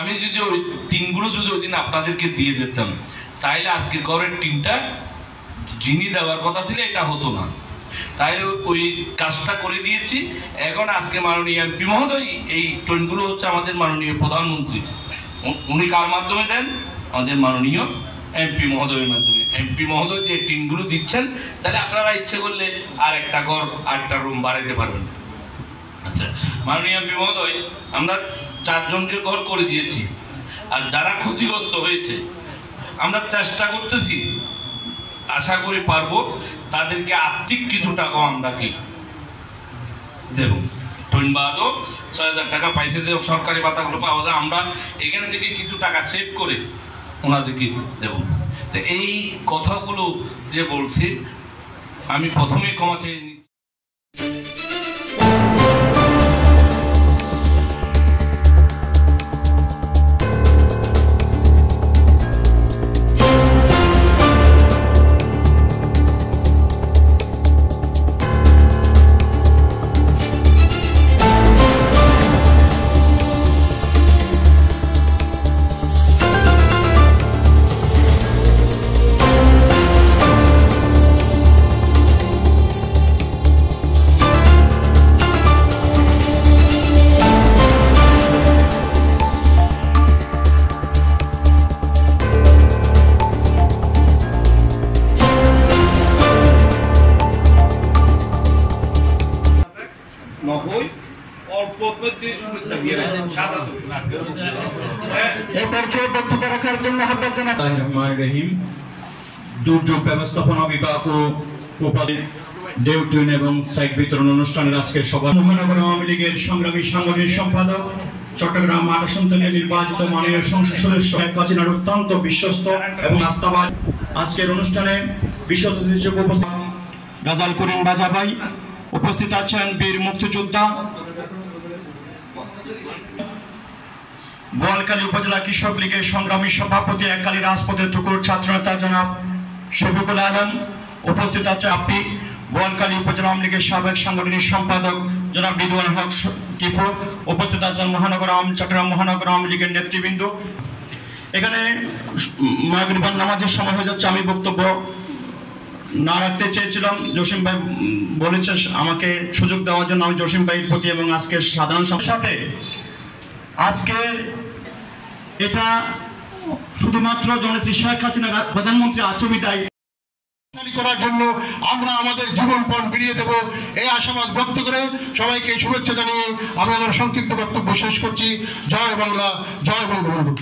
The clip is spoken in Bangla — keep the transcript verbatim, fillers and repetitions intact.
আমি যদি ওই টিনগুলো যদি ওই দিন আপনাদেরকে দিয়ে দিতাম তাইলে আজকে ঘরের টিনটা যিনি দেওয়ার কথা ছিল এটা হতো না, তাই ওই কাজটা করে দিয়েছি। এখন আজকে মাননীয় এমপি মহোদয় এই টিনগুলো হচ্ছে আমাদের মাননীয় প্রধানমন্ত্রী, উনি কার মাধ্যমে দেন? আমাদের মাননীয় এমপি মহোদয়ের মাধ্যমে। এমপি মহোদয় যে টিনগুলো দিচ্ছেন তাহলে আপনারা ইচ্ছে করলে আর একটা ঘর আটটা রুম বাড়াইতে পারবেন। আচ্ছা মাননীয় এমপি মহোদয়, আমরা চারজনকে ঘর করে দিয়েছি, আর যারা ক্ষতিগ্রস্ত হয়েছে আমরা চেষ্টা করতেছি, আশা করি পারবো, তাদেরকে আর্থিক কিছু টাকা আমরা কি দেব। টনবাদও ছয় হাজার টাকা পাইছে যে সরকারি পাতাগুলো পাওয়া যায়, আমরা এখান থেকে কিছু টাকা সেভ করে ওনাদেরকে দেব। তো এই কথাগুলো যে বলছি আমি প্রথমেই ক্ষমা চেয়ে নিচ্ছি। দুর্যোগ ব্যবস্থাপনা বিভাগ ও দেউটুন এবং সাইট বিতরণ অনুষ্ঠানের আজকের সভা মহানগর আওয়ামী লীগের সংগ্রামী সাংগঠনিক সম্পাদক চট্টগ্রাম আট আসন থেকে নির্বাচিত মাননীয় সংসদ সদস্য শেখ হাসিনার অত্যন্ত বিশ্বস্ত এবং আস্থাবান। আজকের অনুষ্ঠানে বিশেষ অতিথি হিসেবে উপস্থিত রাজাল করিম বাজাভাই, উপস্থিত আছেন বীর মুক্তিযোদ্ধা বোয়ালখালী উপজেলা কৃষক লীগের সংগ্রামী সভাপতি এককালী রাজপথের টুকুর ছাত্রনেতা জনাব শফিকুল আলম, উপস্থিত আছে আপনি বোয়ালখালী উপজেলা আওয়ামী লীগের সাবেক সাংগঠনিক সম্পাদক জনাব রিদওয়ান হক টিপু, উপস্থিত আছেন মহানগর আওয়ামী চট্টগ্রাম মহানগর আওয়ামী লীগের নেতৃবৃন্দ। এখানে মাগরিবের নামাজের সময় হয়ে যাচ্ছে, আমি বক্তব্য না রাখতে চেয়েছিলাম, জসিম ভাই বলেছে আমাকে সুযোগ দেওয়ার জন্য, আমি জসিম ভাইয়ের প্রতি এবং আজকের সাধারণ সভার সাথে আজকের এটা শুধুমাত্র জননেত্রী শেখ হাসিনা প্রধানমন্ত্রী আছে বিদায় করার জন্য আমরা আমাদের জীবনপণ বিলিয়ে দেব এই আশাবাদ ব্যক্ত করে সবাইকে শুভেচ্ছা জানিয়ে আমি আমার সংক্ষিপ্ত বক্তব্য শেষ করছি। জয় বাংলা, জয় বঙ্গবন্ধু।